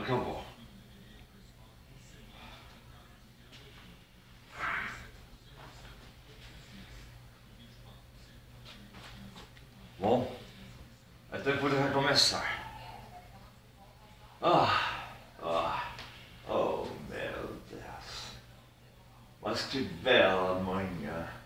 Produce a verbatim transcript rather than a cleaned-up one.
que eu vou. Bom, é tempo de recomeçar. Ah, ah, oh meu Deus. Mas que bela manhã.